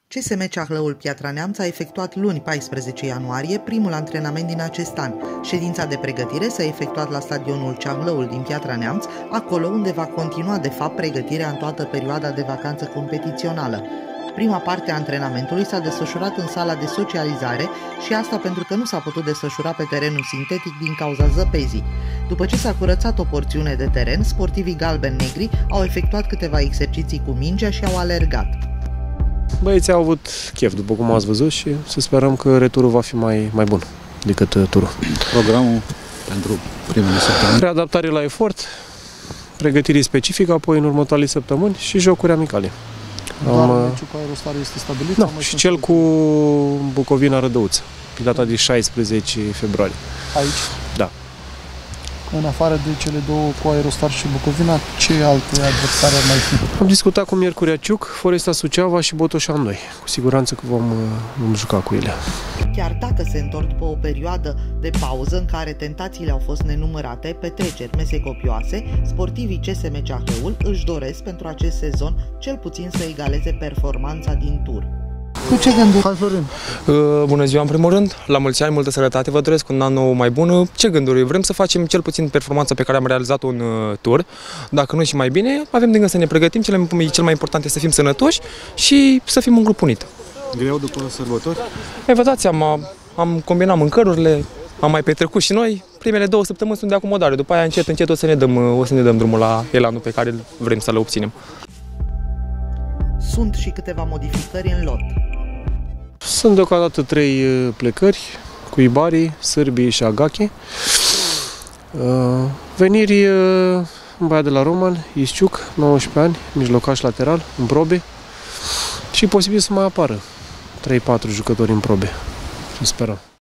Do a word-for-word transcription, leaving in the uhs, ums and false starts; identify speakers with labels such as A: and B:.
A: C S M Ceahlăul Piatra Neamț a efectuat luni paisprezece ianuarie primul antrenament din acest an. Ședința de pregătire s-a efectuat la stadionul Ceahlăul din Piatra Neamț, acolo unde va continua de fapt pregătirea în toată perioada de vacanță competițională. Prima parte a antrenamentului s-a desfășurat în sala de socializare și asta pentru că nu s-a putut desfășura pe terenul sintetic din cauza zăpezii. După ce s-a curățat o porțiune de teren, sportivii galben-negri au efectuat câteva exerciții cu mingea și au alergat.
B: Băieții au avut chef, după cum ați văzut, și să sperăm că returul va fi mai, mai bun decât turul.
C: Programul pentru primele săptămâni?
B: Readaptare la efort, pregătire specifică, apoi în următoarele săptămâni și jocuri amicale.
D: Doar Am, meciul cu Aerostar este stabilit?
B: Da, și cel cu Bucovina Rădăuță, pe data de șaisprezece februarie.
D: Aici?
B: Da.
D: În afară de cele două cu Aerostar și Bucovina, ce alte adversare ar mai fi?
B: Am discutat cu Miercurea Ciuc, Foresta Suceava și Botoșan doi. Cu siguranță că vom, vom juca cu ele.
A: Chiar dacă se întorc după o perioadă de pauză în care tentațiile au fost nenumărate, petreceri, mese copioase, sportivii C S M Ceahlăul își doresc pentru acest sezon cel puțin să egaleze performanța din tur.
D: Cu ce gânduri? Hai, Florin.
E: Uh, bună ziua, în primul rând, la mulți ani, multă sănătate, vă doresc un an nou mai bun. Ce gânduri? Vrem să facem cel puțin performanța pe care am realizat-o în uh, tur, dacă nu și mai bine, avem de gând să ne pregătim, cel mai, cel mai important este să fim sănătoși și să fim un grup unit.
C: Greu după sărbători?
E: Ei, vă dați seama, am combinat mâncărurile, am mai petrecut și noi, primele două săptămâni sunt de acomodare, după aia încet, încet o să ne dăm, o să ne dăm drumul la elanul pe care vrem să-l obținem.
A: Sunt și câteva modificări în lot.
B: Sunt deocamdată trei plecări, cu Ibari, Sârbii și Agache. Veniri un băiat de la Roman, Isciuc, nouăsprezece ani, mijlocaș lateral, în probe. Și posibil să mai apară trei patru jucători în probe. Sperăm.